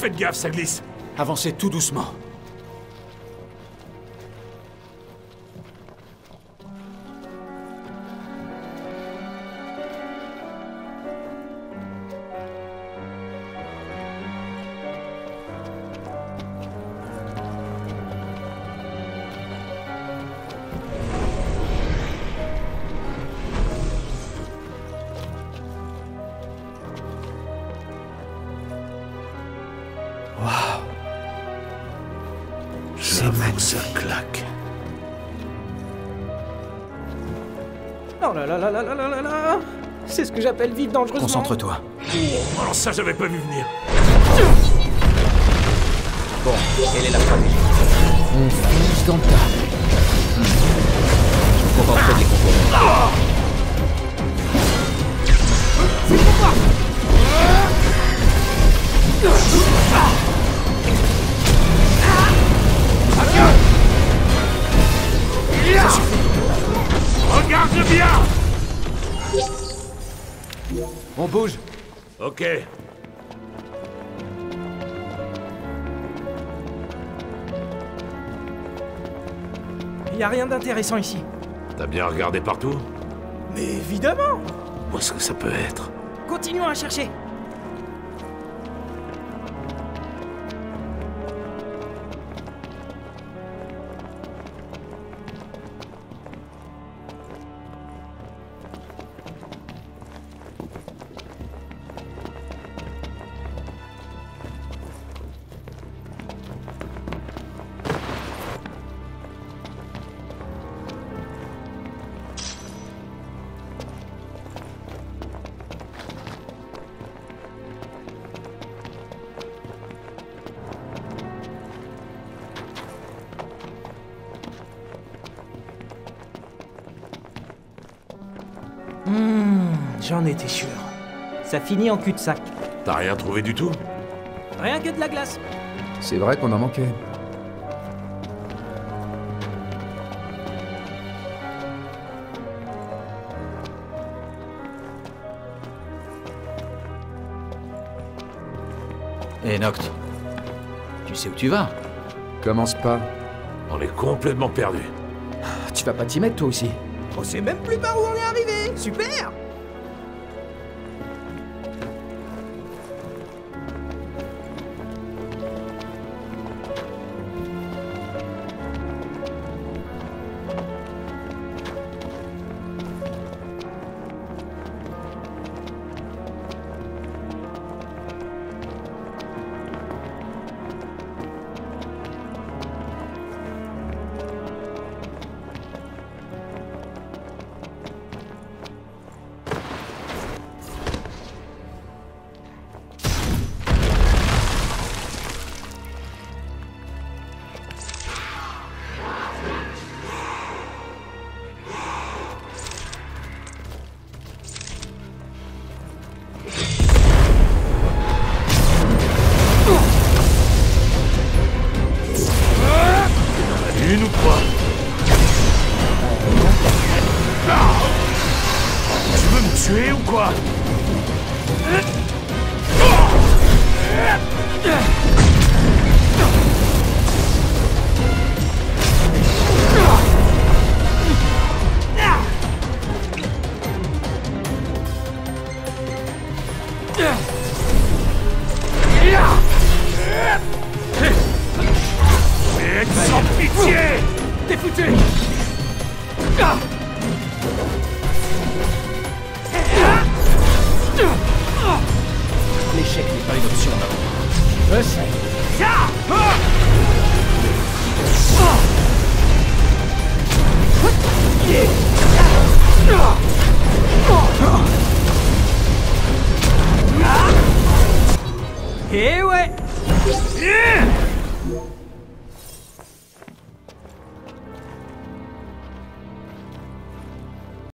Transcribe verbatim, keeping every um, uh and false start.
faites gaffe, ça glisse. Avancez tout doucement. C'est magnifique. Ça claque. Oh là là là là là là là là. C'est ce que j'appelle vivre dangereusement. Concentre-toi. Oh, alors ça, j'avais pas vu venir. Bon, quelle est la stratégie? On fonce dans le tas. On va en fait les contours. C'est pour moi. Ça suffit. Regarde bien. On bouge. Ok. Il y a rien d'intéressant ici. T'as bien regardé partout? Mais évidemment. Où est-ce que ça peut être? Continuons à chercher. Hmm, j'en étais sûr. Ça finit en cul-de-sac. T'as rien trouvé du tout? Rien que de la glace. C'est vrai qu'on en manquait. Hé, Noct. Tu sais où tu vas? Commence pas. On est complètement perdus. Tu vas pas t'y mettre toi aussi? On sait même plus par où on est arrivé. Super. Une ou quoi? Tu veux me tuer ou quoi? Mec, sans pitié! T'es foutu. L'échec n'est pas une option, Noct. Je sais. Et ouais.